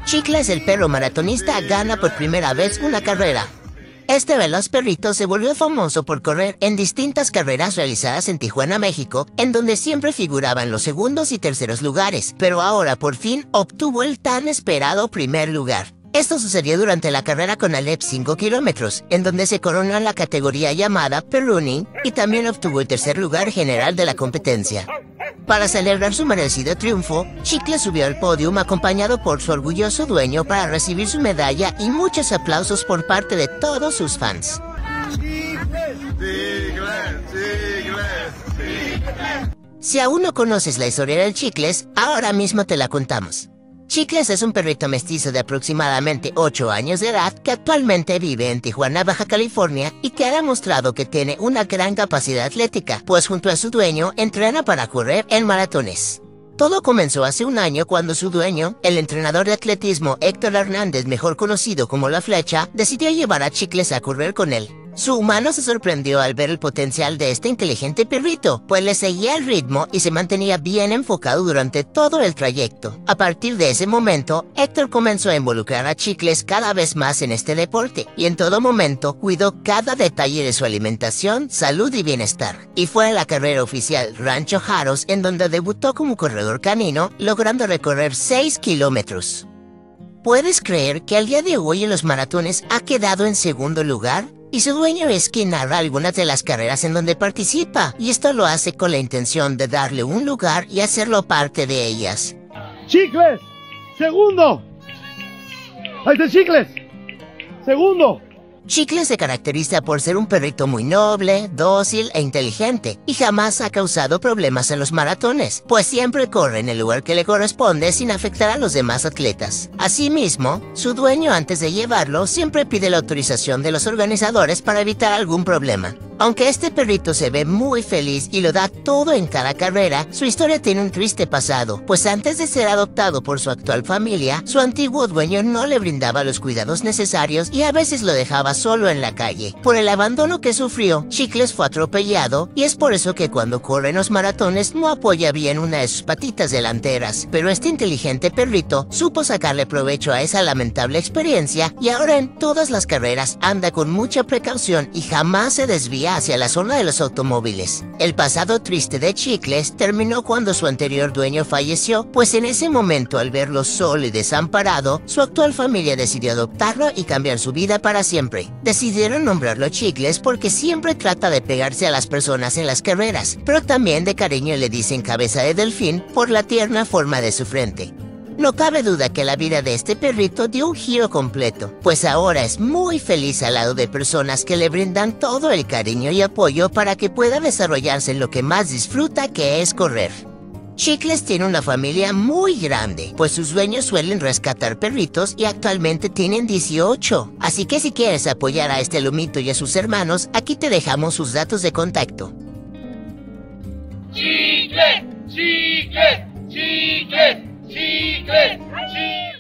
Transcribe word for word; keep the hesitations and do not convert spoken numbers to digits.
Chicles, el perro maratonista, gana por primera vez una carrera. Este veloz perrito se volvió famoso por correr en distintas carreras realizadas en Tijuana, México, en donde siempre figuraban los segundos y terceros lugares, pero ahora por fin obtuvo el tan esperado primer lugar. Esto sucedió durante la carrera con Alep cinco kilómetros, en donde se coronó en la categoría llamada Perrunning y también obtuvo el tercer lugar general de la competencia. Para celebrar su merecido triunfo, Chicles subió al podio acompañado por su orgulloso dueño para recibir su medalla y muchos aplausos por parte de todos sus fans. Si aún no conoces la historia del Chicles, ahora mismo te la contamos. Chicles es un perrito mestizo de aproximadamente ocho años de edad que actualmente vive en Tijuana, Baja California y que ha demostrado que tiene una gran capacidad atlética, pues junto a su dueño entrena para correr en maratones. Todo comenzó hace un año cuando su dueño, el entrenador de atletismo Héctor Hernández, mejor conocido como La Flecha, decidió llevar a Chicles a correr con él. Su humano se sorprendió al ver el potencial de este inteligente perrito, pues le seguía el ritmo y se mantenía bien enfocado durante todo el trayecto. A partir de ese momento, Héctor comenzó a involucrar a Chicles cada vez más en este deporte, y en todo momento cuidó cada detalle de su alimentación, salud y bienestar. Y fue a la carrera oficial Rancho Jaros en donde debutó como corredor canino, logrando recorrer seis kilómetros. ¿Puedes creer que al día de hoy en los maratones ha quedado en segundo lugar? Y su dueño es quien narra algunas de las carreras en donde participa, y esto lo hace con la intención de darle un lugar y hacerlo parte de ellas. ¡Chicles! ¡Segundo! ¡Ahí está Chicles! ¡Segundo! Chicles se caracteriza por ser un perrito muy noble, dócil e inteligente, y jamás ha causado problemas en los maratones, pues siempre corre en el lugar que le corresponde sin afectar a los demás atletas. Asimismo, su dueño antes de llevarlo siempre pide la autorización de los organizadores para evitar algún problema. Aunque este perrito se ve muy feliz y lo da todo en cada carrera, su historia tiene un triste pasado, pues antes de ser adoptado por su actual familia, su antiguo dueño no le brindaba los cuidados necesarios y a veces lo dejaba solo en la calle. Por el abandono que sufrió, Chicles fue atropellado y es por eso que cuando corre en los maratones no apoya bien una de sus patitas delanteras. Pero este inteligente perrito supo sacarle provecho a esa lamentable experiencia y ahora en todas las carreras anda con mucha precaución y jamás se desvía hacia la zona de los automóviles. El pasado triste de Chicles terminó cuando su anterior dueño falleció, pues en ese momento, al verlo solo y desamparado, su actual familia decidió adoptarlo y cambiar su vida para siempre. Decidieron nombrarlo Chicles porque siempre trata de pegarse a las personas en las carreras, pero también de cariño le dicen cabeza de delfín por la tierna forma de su frente. No cabe duda que la vida de este perrito dio un giro completo, pues ahora es muy feliz al lado de personas que le brindan todo el cariño y apoyo para que pueda desarrollarse en lo que más disfruta, que es correr. Chicles tiene una familia muy grande, pues sus dueños suelen rescatar perritos y actualmente tienen dieciocho. Así que si quieres apoyar a este lomito y a sus hermanos, aquí te dejamos sus datos de contacto. Chicles, Chicles, Chicles, Chicles, Chicles.